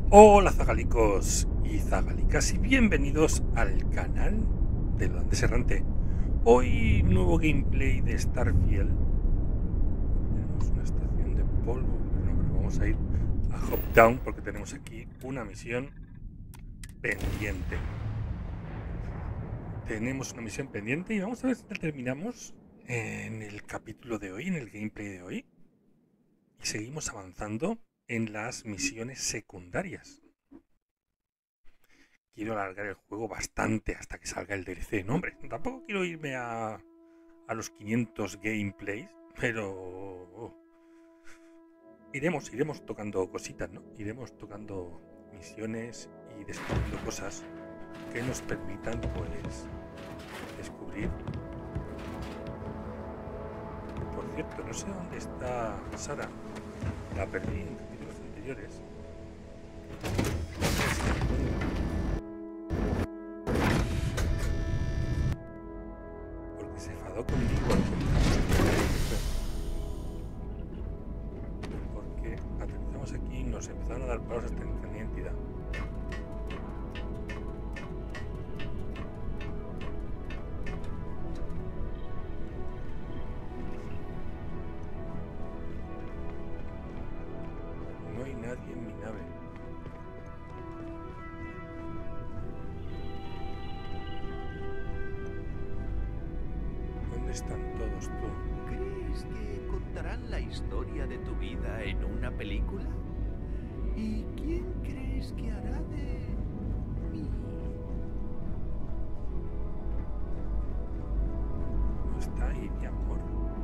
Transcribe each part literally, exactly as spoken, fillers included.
Hola zagalicos y zagalicas y bienvenidos al canal de Holandés Errante. Hoy nuevo gameplay de Starfield. Tenemos una estación de polvo, pero no, pero vamos a ir a Hoptown porque tenemos aquí una misión pendiente. Tenemos una misión pendiente y vamos a ver si la terminamos en el capítulo de hoy, en el gameplay de hoy. Y seguimos avanzando en las misiones secundarias. Quiero alargar el juego bastante hasta que salga el D L C. No, hombre, tampoco quiero irme a, a los quinientos gameplays, pero iremos, iremos tocando cositas, ¿no? Iremos tocando misiones y descubriendo cosas que nos permitan, pues, descubrir. Por cierto, no sé dónde está Sara. La perdí en capítulos anteriores. Porque se enfadó conmigo al porque aterrizamos aquí y nos empezaron a dar palos hasta en mi entidad. No hay nadie en mi nave. ¿Dónde están todos tú? ¿Crees que contarán la historia de tu vida en una película? ¿Y quién crees que hará de mí? No está ahí, mi amor.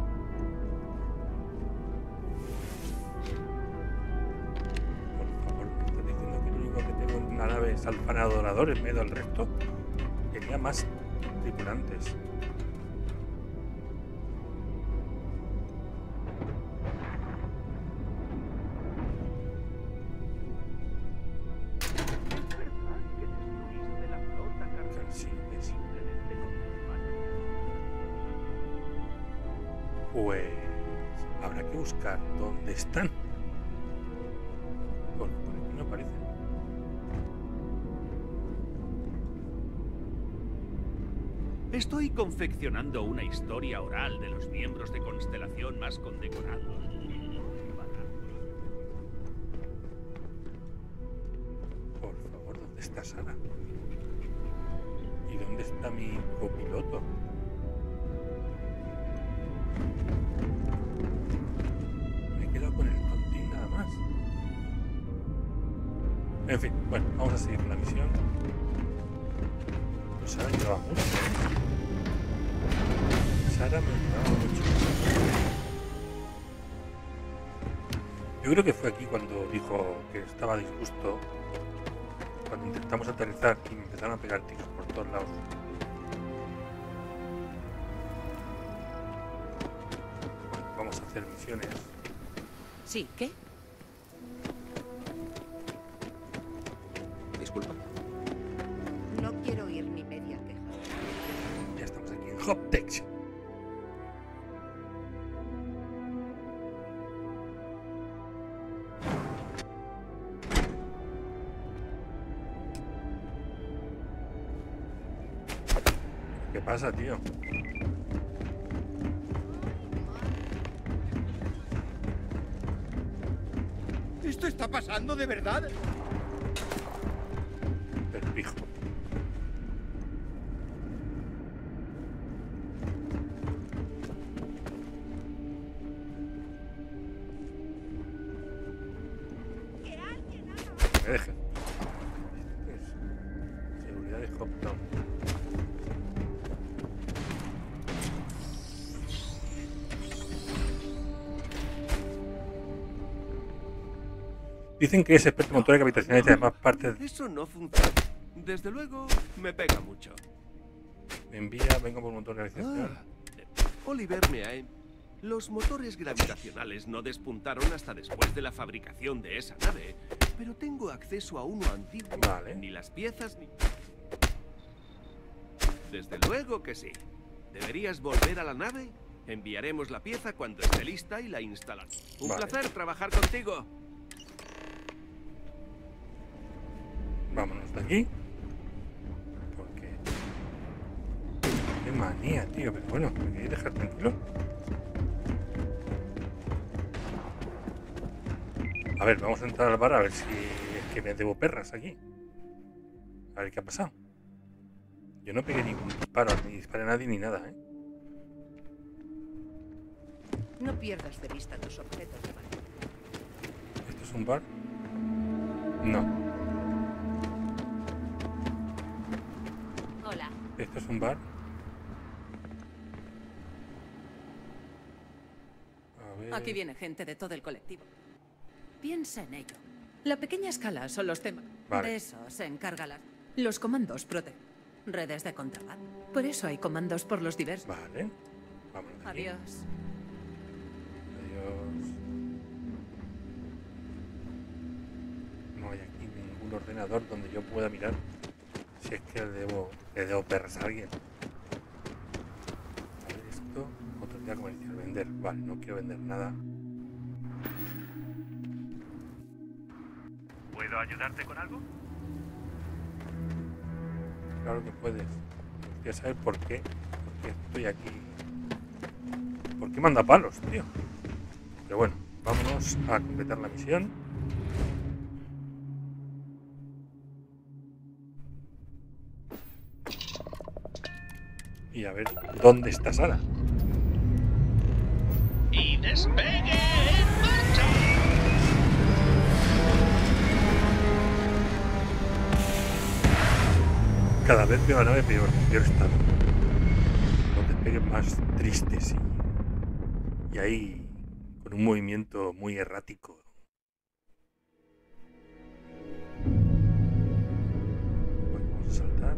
Por favor, ¿me estás diciendo que lo único que tengo en la nave es Alfana Adorador en medio del resto? Tenía más tripulantes. Pues habrá que buscar dónde están. Por, por aquí no aparecen. Estoy confeccionando una historia oral de los miembros de Constelación más condecorados. Por favor, ¿dónde está Sara? ¿Y dónde está mi copiloto? Me he quedado con el tontín nada más. En fin, bueno, vamos a seguir con la misión. Pues Sara me llevaba mucho, ¿eh? Sara me llevaba mucho. Yo creo que fue aquí cuando dijo que estaba disgusto. Cuando intentamos aterrizar y me empezaron a pegar tiros por todos lados. Vamos a hacer misiones. Sí, ¿qué? Disculpa. No quiero oír ni media queja. Ya estamos aquí en Hoptex. ¿Qué pasa, tío? ¿Esto está pasando de verdad? Perpijo. Me dejen. Seguridad de Hoptown. Dicen que es experto en motor de gravitacional y además parte de... Eso no funciona. Desde luego, me pega mucho. Me envía, vengo por un motor de gravitacional. Ah, Oliver me ha... Los motores gravitacionales no despuntaron hasta después de la fabricación de esa nave, pero tengo acceso a uno antiguo. Vale. Ni las piezas ni... Desde luego que sí. ¿Deberías volver a la nave? Enviaremos la pieza cuando esté lista y la instalaremos. Un Vale. placer trabajar contigo. hasta aquí. Porque... Qué manía, tío. Pero bueno, ¿me queréis dejar tranquilo? A ver, vamos a entrar al bar a ver si es que me debo perras aquí. A ver qué ha pasado. Yo no pegué ningún disparo, ni disparé a nadie ni nada, ¿eh? No pierdas de vista tus objetos de valor. ¿Esto es un bar? No. Hola. ¿Esto es un bar? A ver... Aquí viene gente de todo el colectivo. Piensa en ello. La pequeña escala son los temas. Vale. De eso se encarga la... Los comandos protegen. Redes de contrabando. Por eso hay comandos por los diversos. Vale. Vámonos de aquí. Adiós. Adiós. No hay aquí ningún ordenador donde yo pueda mirar si es que le debo, le debo perras a alguien. A ver, esto, autoridad comercial, vender. Vale, no quiero vender nada. ¿Puedo ayudarte con algo? Claro que puedes. Me gustaría saber por qué. Por qué estoy aquí. ¿Por qué manda palos, tío? Pero bueno, vámonos a completar la misión. Y a ver dónde está Sara. ¡Y despegue en marcha! Cada vez veo la nave peor, peor estado. Los despegues más tristes y, y ahí con un movimiento muy errático. Bueno, vamos a saltar.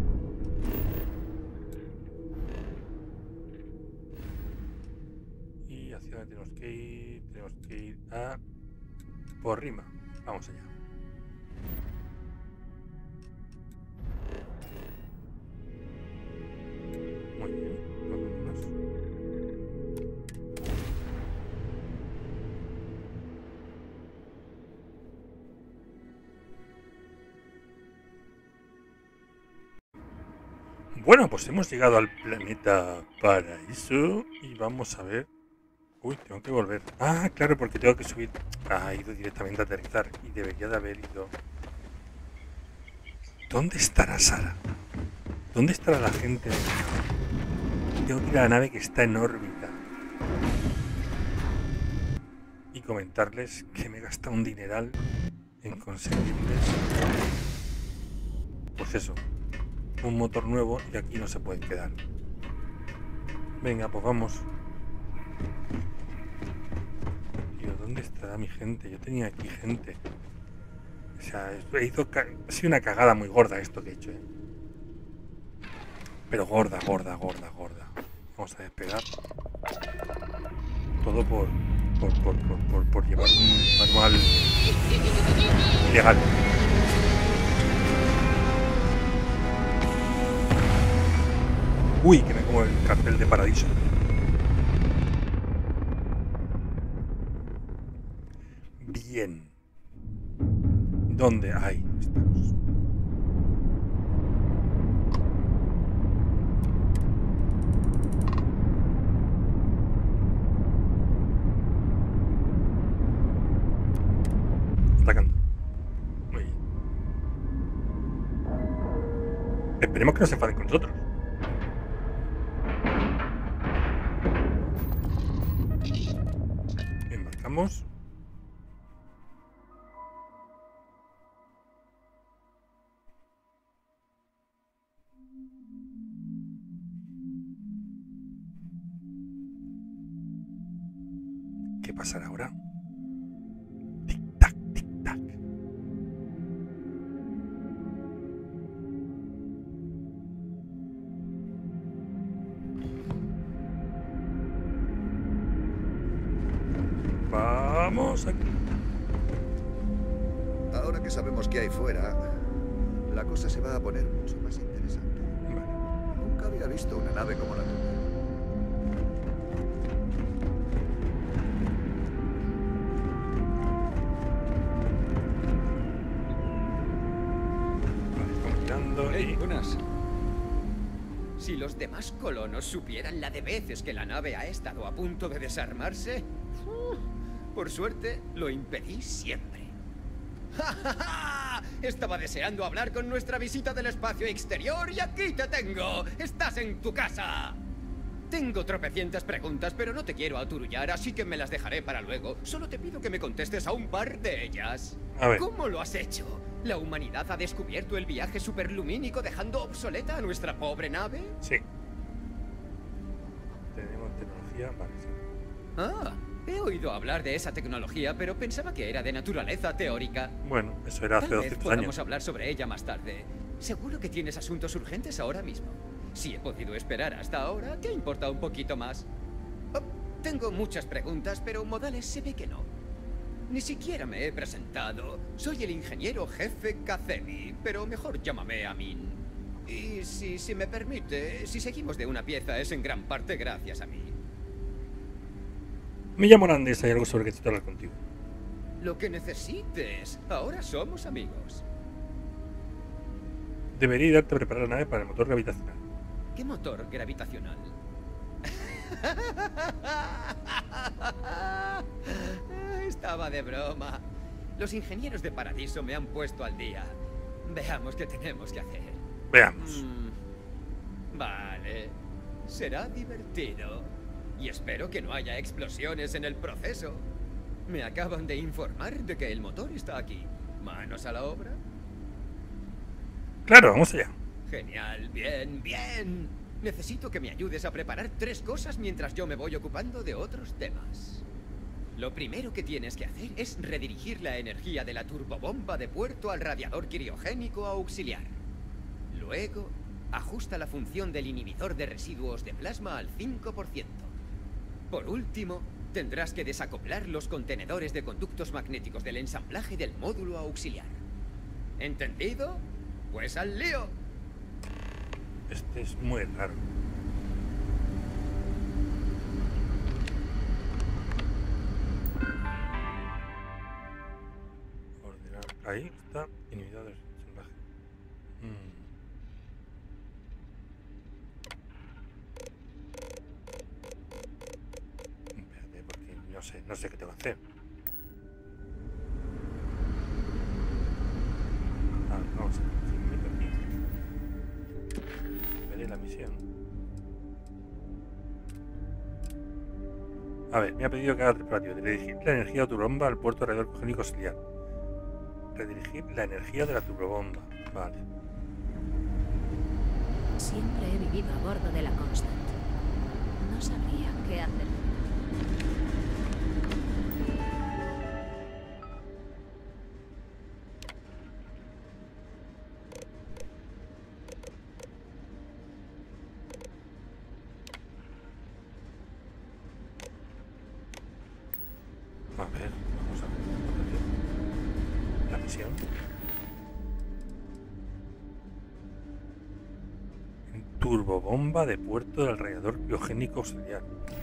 Y hacia dónde tenemos que ir. Tenemos que ir a por Rima. Vamos allá. Muy bien, vámonos. Bueno, pues hemos llegado al planeta Paraíso y vamos a ver. Uy, tengo que volver. Ah, claro, porque tengo que subir. Ah, he ido directamente a aterrizar y debería de haber ido. ¿Dónde estará Sara? ¿Dónde estará la gente de la nave? Tengo que ir a la nave que está en órbita y comentarles que me he gastado un dineral en conseguirles, pues eso, un motor nuevo y aquí no se pueden quedar. Venga, pues vamos. Tío, ¿dónde estará mi gente? Yo tenía aquí gente. O sea, he ido ca- ha sido una cagada muy gorda esto que he hecho, ¿eh? Pero gorda, gorda, gorda, gorda. Vamos a despegar. Todo por por, por, por, por, por llevar un manual ilegal. Uy, que me como el cartel de Paradiso. Bien. ¿Dónde? Ahí estamos. Atacando. Muy bien. Esperemos que no se enfaden con nosotros. Embarcamos. ¿Qué pasará ahora? Tic tac, tic tac. Vamos aquí. Ahora que sabemos qué hay fuera, la cosa se va a poner mucho más interesante. Vale. Nunca había visto una nave como la tuya. volando Hey, y... buenas. Si los demás colonos supieran la de veces que la nave ha estado a punto de desarmarse, uh, por suerte lo impedí siempre. ¡Ja, ja, ja! Estaba deseando hablar con nuestra visita del espacio exterior y aquí te tengo. Estás en tu casa. Tengo tropecientas preguntas, pero no te quiero aturullar, así que me las dejaré para luego. Solo te pido que me contestes a un par de ellas. A ver. ¿Cómo lo has hecho? ¿La humanidad ha descubierto el viaje superlumínico dejando obsoleta a nuestra pobre nave? Sí. Tenemos tecnología, vale, sí. Ah, he oído hablar de esa tecnología, pero pensaba que era de naturaleza teórica. Bueno, eso era hace Tal vez doscientos podamos años. hablar sobre ella más tarde. Seguro que tienes asuntos urgentes ahora mismo. Si he podido esperar hasta ahora, ¿qué importa un poquito más? Oh, tengo muchas preguntas, pero Modales se ve que no. Ni siquiera me he presentado. Soy el ingeniero jefe Kazemi, pero mejor llámame Amin. Y si, si me permite, si seguimos de una pieza es en gran parte gracias a mí. Me llamo Nandes, hay algo sobre que quiero hablar contigo. Lo que necesites. Ahora somos amigos. Debería ayudarte a preparar la nave para el motor gravitacional. ¿Qué motor gravitacional? Estaba de broma. Los ingenieros de Paradiso me han puesto al día. Veamos qué tenemos que hacer. Veamos. Mm, vale. Será divertido. Y espero que no haya explosiones en el proceso. Me acaban de informar de que el motor está aquí. ¿Manos a la obra? Claro, vamos allá. Genial, bien, bien. Necesito que me ayudes a preparar tres cosas mientras yo me voy ocupando de otros temas. Lo primero que tienes que hacer es redirigir la energía de la turbobomba de puerto al radiador criogénico auxiliar. Luego, ajusta la función del inhibidor de residuos de plasma al cinco por ciento. Por último, tendrás que desacoplar los contenedores de conductos magnéticos del ensamblaje del módulo auxiliar. ¿Entendido? Pues al lío. Este es muy raro. Ordenar. Ahí está. Inhibidor de ensamblaje. Mm. Espérate, porque no sé, no sé qué tengo que hacer. Ah, vamos a ver. Si me meto aquí. Veré la misión. A ver, me ha pedido que haga el preparativo. Redirigir la energía de la turbobomba al puerto radiador criogénico auxiliar. Redirigir la energía de la turbobomba. Vale. Siempre he vivido a bordo de la Constant. No sabría qué hacer. A ver, vamos a ver. La misión. Turbobomba de puerto del radiador criogénico auxiliar.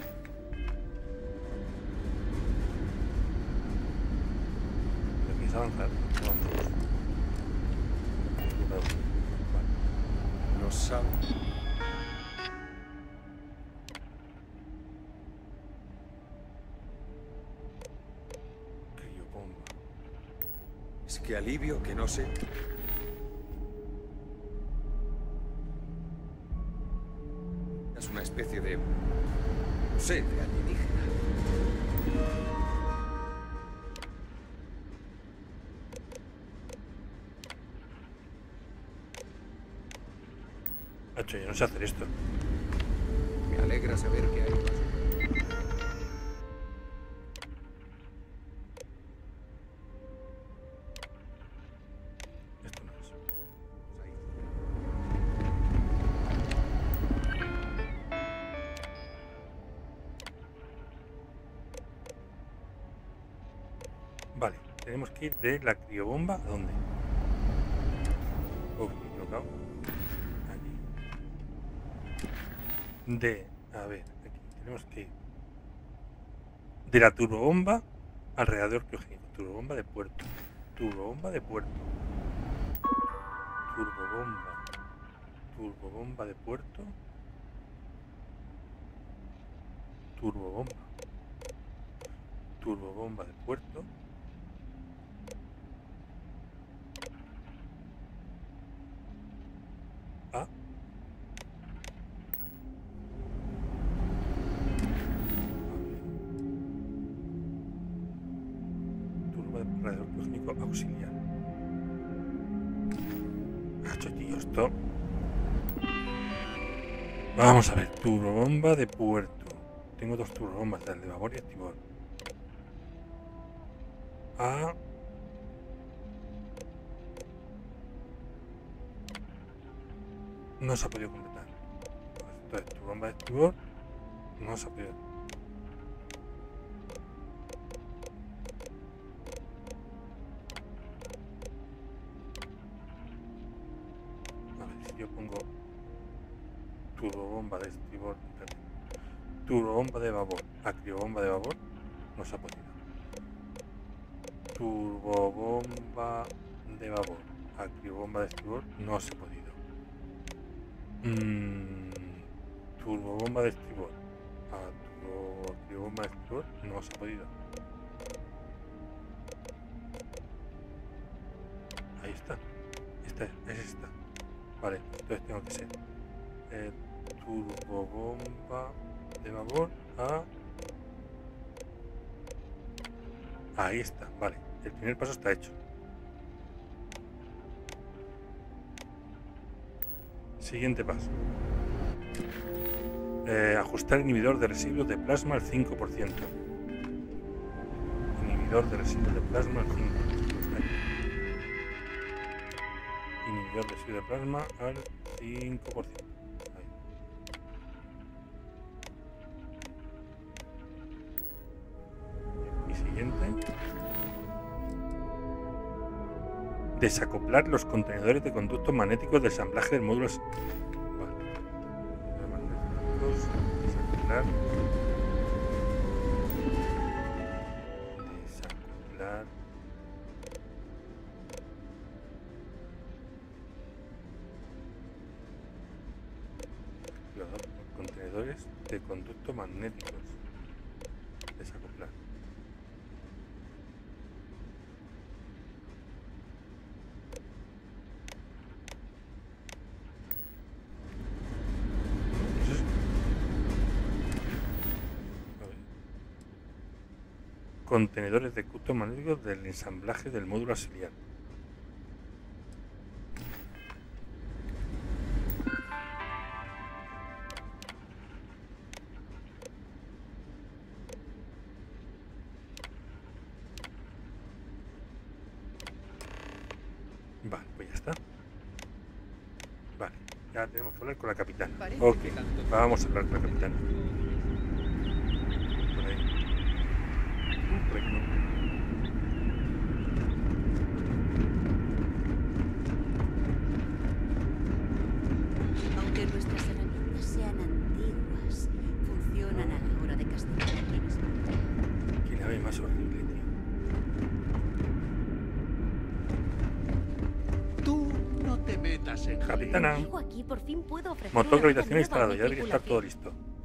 Empieza a avanzar. Avanzamos. Vale. No sabe. Criobomba. Es que alivio que no sé. Es una especie de... no sé, de alienígena. Hacho, yo no sé hacer esto. Me alegra saber que hay más. Esto no es. Vale, tenemos que ir de la criobomba a dónde. Uy, me he equivocado. Aquí. De, a ver, aquí tenemos que ir de la turbobomba al radiador criogénico. Turbobomba de puerto. Turbobomba de puerto. Turbobomba. Turbobomba de puerto. Turbobomba. Turbobomba de puerto. Ah. Turbo de radiador técnico auxiliar. Hacho, tío, esto. Vamos a ver, turbobomba de puerto. Tengo dos turbobombas, el de babor y estribor. Ah. No se ha podido completar. Entonces, turbobomba de estribor no se ha podido. A ver, si yo pongo turbobomba de estribor, turbobomba de babor, acriobomba de babor, no se ha podido. Turbobomba de babor, acriobomba de estribor, no se ha podido. Mm, turbobomba de estribor, a acriobomba de estribor, no se ha podido. Ahí está. Esta es esta. Vale, entonces tengo que ser eh, turbobomba de babor a... Ahí está, vale. El primer paso está hecho. Siguiente paso. Eh, ajustar inhibidor de residuos de plasma al cinco por ciento. Inhibidor de residuos de plasma al cinco por ciento. Inhibidor de residuos de plasma al cinco por ciento. Siguiente. Desacoplar los contenedores de conductos magnéticos de ensamblaje del módulo. Vale. Magnéticos, desacoplar. Desacoplar. Contenedores de conductos magnéticos. Desacoplar. Contenedores de conductos magnéticos del ensamblaje del módulo auxiliar. Vale, pues ya está. Vale, ya tenemos que hablar con la capitana. Ok, vamos a hablar con la capitana. Por ahí. Por aquí no. Aunque nuestras herramientas sean antiguas, funcionan a la hora de castigar a quienes matan. Qué nave más horrible, tío. Tú no te metas en Capitana. Llego aquí, por fin puedo ofrecer Motor una gravitación nueva instalado, ya debería estar todo tripulación. listo.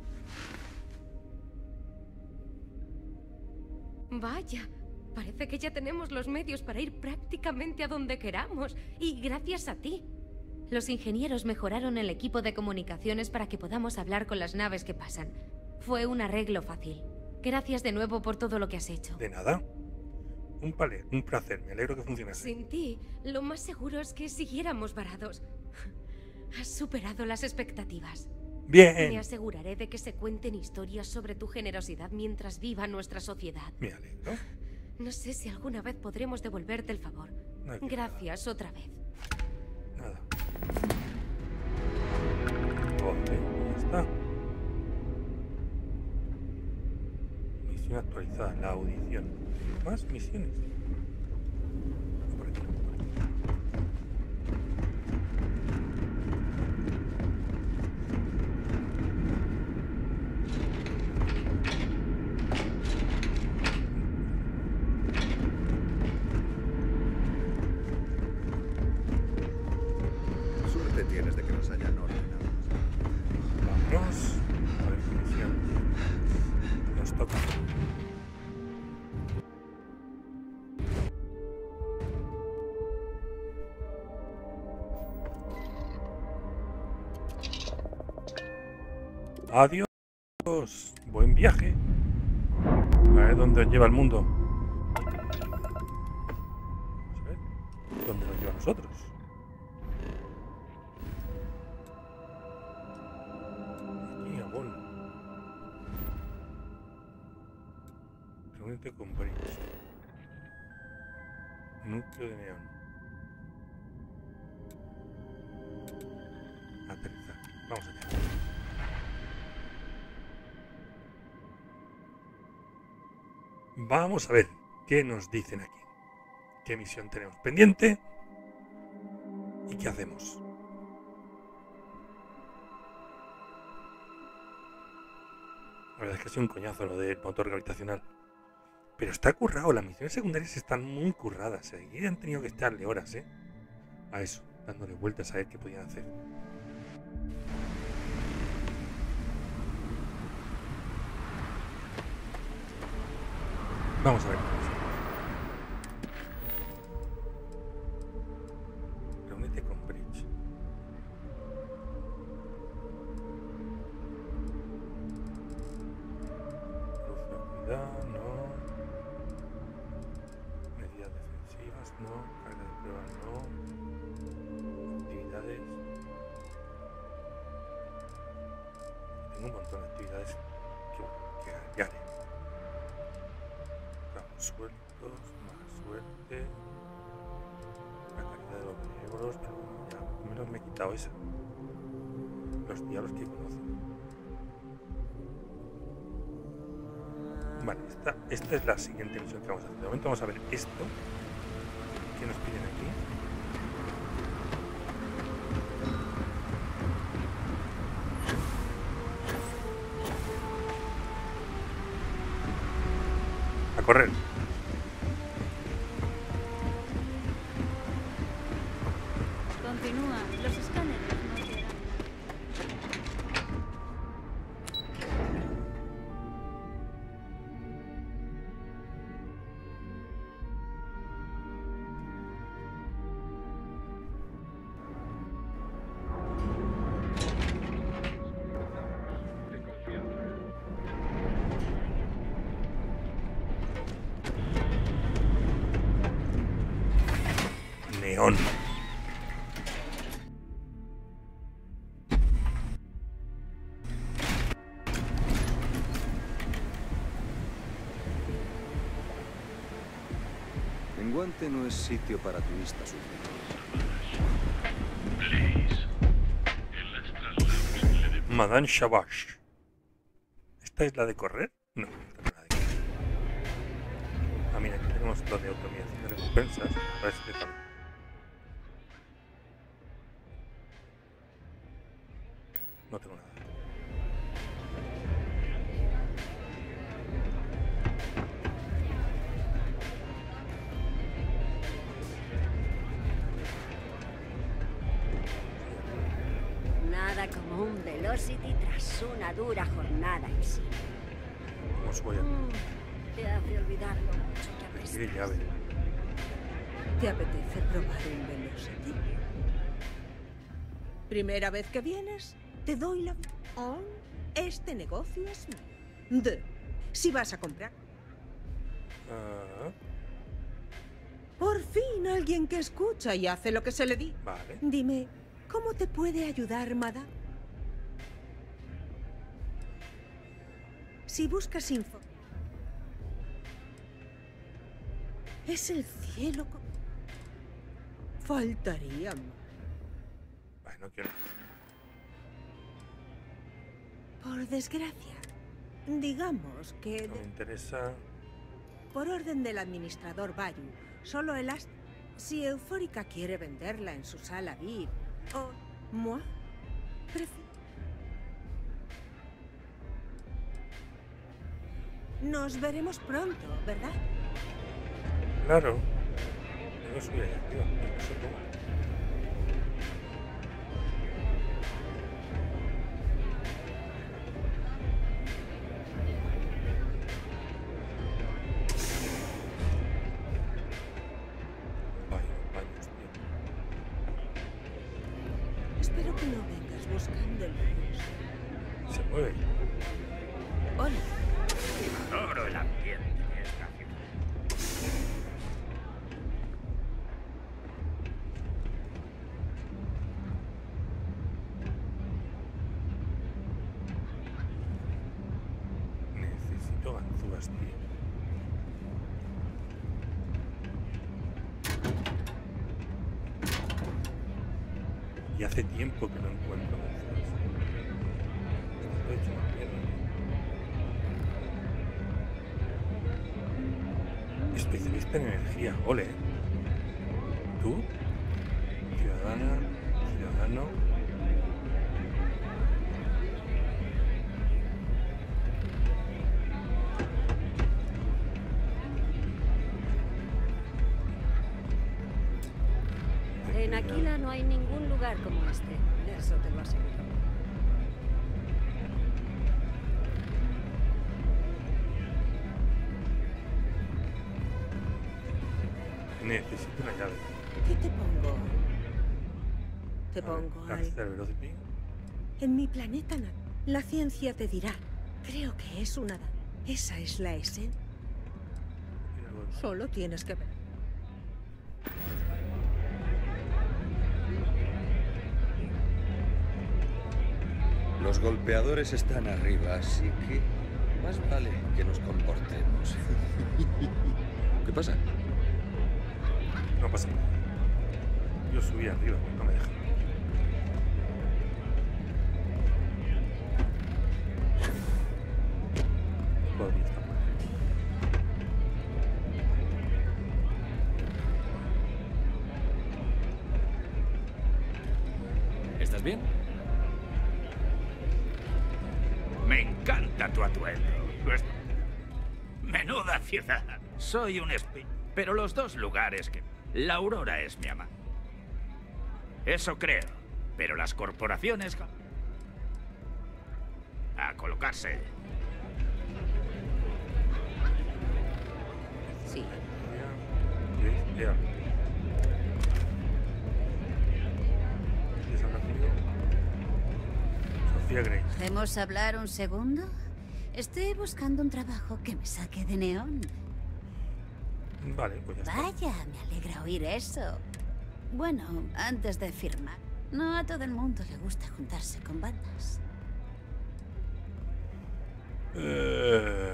Vaya, parece que ya tenemos los medios para ir prácticamente a donde queramos. Y gracias a ti. Los ingenieros mejoraron el equipo de comunicaciones para que podamos hablar con las naves que pasan. Fue un arreglo fácil. Gracias de nuevo por todo lo que has hecho. De nada. Un palé, un placer. Me alegro que funcionase. Sin ti, lo más seguro es que siguiéramos varados. Has superado las expectativas. Bien. Me aseguraré de que se cuenten historias sobre tu generosidad mientras viva nuestra sociedad. Me alegro. No sé si alguna vez podremos devolverte el favor. No hay que Gracias otra vez. Nada. Ok, ya está. Misión actualizada, la audición. Más misiones. Por aquí, por aquí. Suerte tienes de que nos hayan ordenado. Vámonos. A ver qué misión nos toca. Adiós. Buen viaje. A ver dónde os lleva el mundo. Vamos a ver dónde nos lleva a nosotros. Aquí, Gabón. Reúnete con Bridge. Núcleo de neón. Aterrizar. Vamos allá. Vamos a ver qué nos dicen aquí. ¿Qué misión tenemos pendiente? ¿Y qué hacemos? La verdad es que ha sido un coñazo lo del motor gravitacional. Pero está currado. Las misiones secundarias están muy curradas. ¿Eh? Y han tenido que estarle horas, ¿eh? A eso, dándole vueltas a ver qué podían hacer. Vamos a ver. Reúnete con Bridge. Luz de oscuridad, no. Medidas defensivas, no. Carga de pruebas, no. Actividades. Tengo un montón de actividades que, que, que haré. Sueltos, mala suerte, la calidad de los cerebros, pero ya al menos me he quitado esa. Los diablos que conozco. Vale, esta, esta es la siguiente misión que vamos a hacer. De momento vamos a ver esto. ¿Qué nos piden aquí? A correr. Continúa, los escáneres no llegan. Neón. Menguante no es sitio para turistas. Madame Shabash. ¿Esta es la de correr? No, esta no es la de correr. Ah, mira, aquí tenemos lo de automización de recompensas. Parece que también. No tengo nada. Nada como un Velocity tras una dura jornada en sí. ¿Cómo os voy a...? Mm, te hace olvidar lo mucho que apestas. Qué llave. ¿Te apetece probar un Velocity? ¿Primera vez que vienes? Te doy la... Oh, este negocio es mío. De, si vas a comprar. Uh... Por fin alguien que escucha y hace lo que se le di. Vale. Dime, ¿cómo te puede ayudar, madame? Si buscas info... Es el cielo con... Faltaría más. Vale, no quiero... Por desgracia, digamos que... No me interesa... Por orden del administrador Bayu, solo el ast... Si Eufórica quiere venderla en su sala V I P, o... moi, prefiero... Nos veremos pronto, ¿verdad? Claro. Yo no subí allá arriba, no sé cómo. Espero que no vengas buscando el virus. Se mueve. Hola. Adoro el ambiente de esta ciudad. Necesito ganzúas, tío. Y hace tiempo que no encuentro ganzúas. Esto lo he hecho más mierda. Especialista en energía, ole. ¿Tú? Ciudadana, ciudadano. En Aquila no hay ningún lugar como este. Eso te lo aseguro. Necesito una llave. ¿Qué te pongo? Te pongo ver, algo. Accel Velocity. En mi planeta na- la ciencia te dirá. Creo que es una... da- Esa es la esencia. Solo tienes que ver. Los golpeadores están arriba, así que más vale que nos comportemos. ¿Qué pasa? No pasa nada. Yo subí arriba, no me dejan. Podría estar por aquí. ¿Estás bien? Me encanta tu atuendo. Pues, menuda ciudad. Soy un espi... Pero los dos lugares que... La Aurora es mi ama. Eso creo. Pero las corporaciones... A colocarse. Sí. Ya. Ya. ¿Quieres hablar conmigo? Sofía Gray. ¿Podemos hablar un segundo? Estoy buscando un trabajo que me saque de Neón. Vale, pues ya está. Vaya, me alegra oír eso. Bueno, antes de firmar, no a todo el mundo le gusta juntarse con bandas. Eh...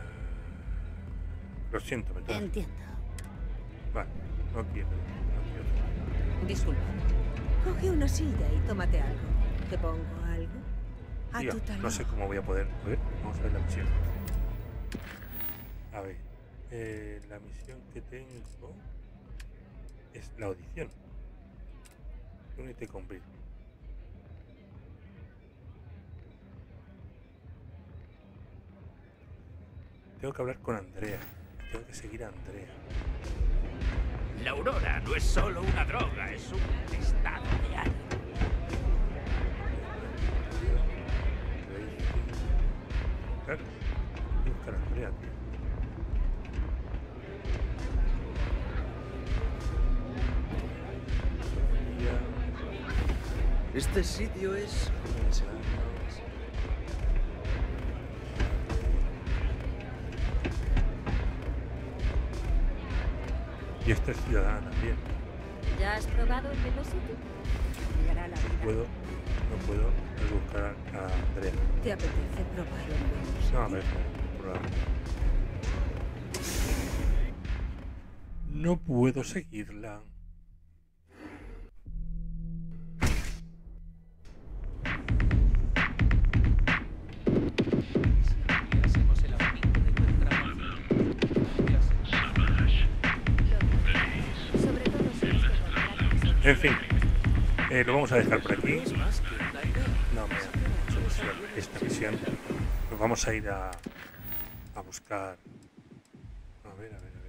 Lo siento, me tengo. Entiendo. Vale, no quiero. No quiero. Disculpa. Coge una silla y tómate algo. ¿Te pongo algo? A Tío, tu talón. no sé cómo voy a poder. A ver, vamos a ver la misión. A ver, eh, la misión que tengo es la audición. Únete con Bill. Tengo que hablar con Andrea. Tengo que seguir a Andrea. La Aurora no es solo una droga, es un estado de ánimo. Claro, tengo que buscar a Andrea, tío. Este sitio es... Y esta es ciudadana también. ¿Ya has probado el Velocity? Llegará la vida. Puedo, no puedo buscar a Andrea. ¿Te apetece probar el Velocity? No, a ver, probar. No puedo seguirla. En fin, eh, lo vamos a dejar por aquí. No, me esta misión. Nos vamos a ir a, a buscar. A ver, a ver, a ver.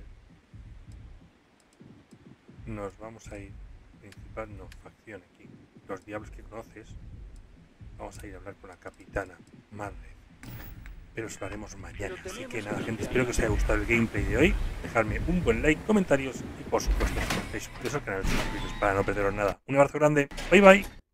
Nos vamos a ir. Principal, no, facción aquí. Los diablos que conoces. Vamos a ir a hablar con la capitana Madre. Pero eso lo haremos mañana. Así que nada, gente, espero que os haya gustado el gameplay de hoy. Dejadme un buen like, comentarios y por supuesto, suscribiros al canal, suscribiros para no perderos nada. Un abrazo grande. Bye bye.